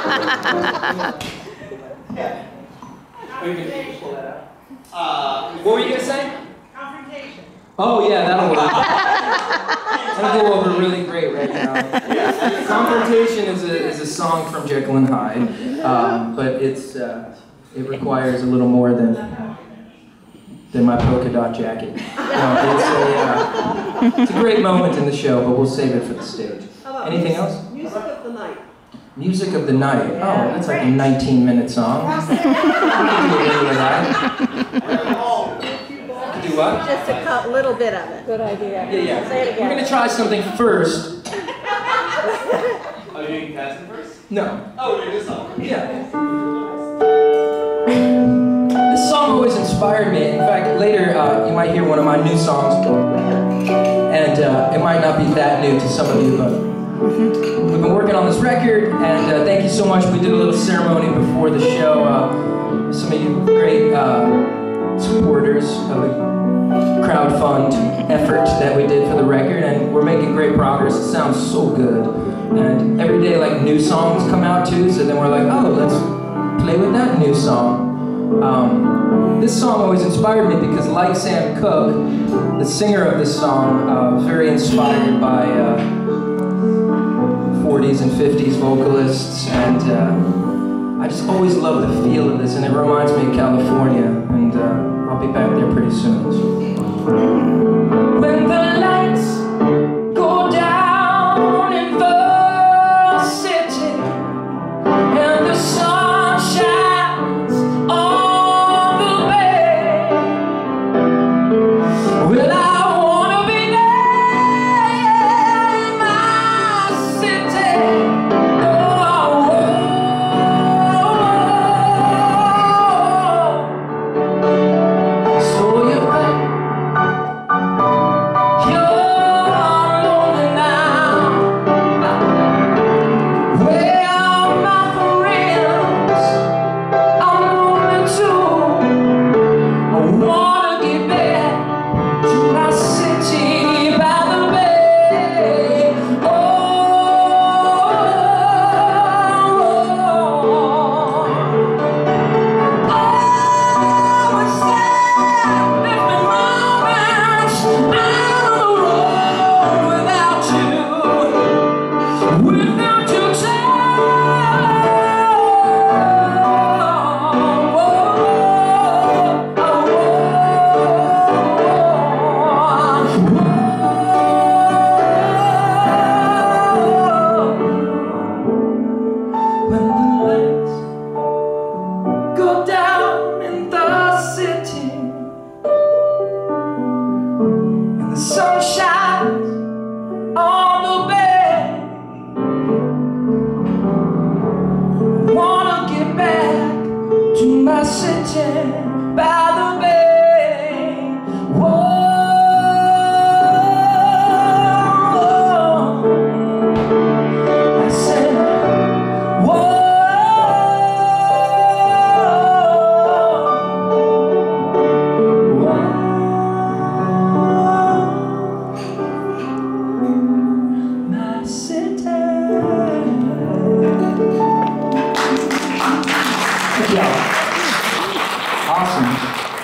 What were you going to say? Confrontation. Oh yeah, that'll work. That'll go over really great right now. Confrontation is a song from Jekyll and Hyde, but it requires a little more than my polka dot jacket. It's a great moment in the show, but we'll save it for the stage. Anything else? Music of the night. Music of the night. Oh, that's like a 19-minute song. We can do a little of that. Do what? Just a little bit of it. Good idea. Yeah. Say it again. We're going to try something first. Oh, you're doing casting first? No. Oh, you're doing this song? Yeah. This song always inspired me. In fact, later you might hear one of my new songs. And it might not be that new to some of you, but we've been working on this record, and thank you so much. We did a little ceremony before the show. Some of you great supporters of the crowdfund effort that we did for the record, and we're making great progress. It sounds so good. And every day, like, new songs come out too, so then we're like, oh, let's play with that new song. This song always inspired me because, like Sam Cooke, the singer of this song, was very inspired by 40s and 50s vocalists, and I just always love the feel of this, and it reminds me of California, and I'll be back there pretty soon. When the lights go down in the city and the sun shines on the bay, well, I wanna be there in my city. So you're right. You're lonely now. Well,